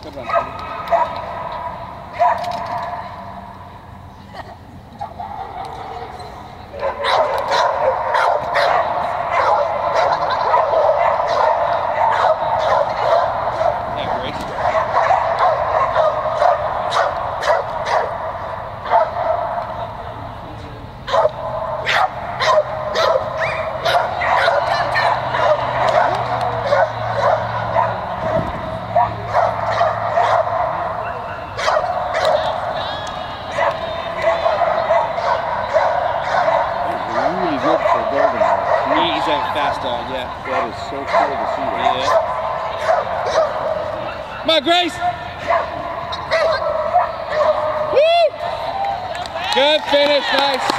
Good run, Tony. He's a fast dog, yeah. That is so cool to see that. Yeah. Come on, Grace! Woo! Good finish, nice.